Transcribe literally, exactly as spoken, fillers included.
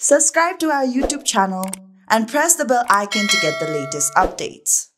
Subscribe to our YouTube channel and press the bell icon to get the latest updates.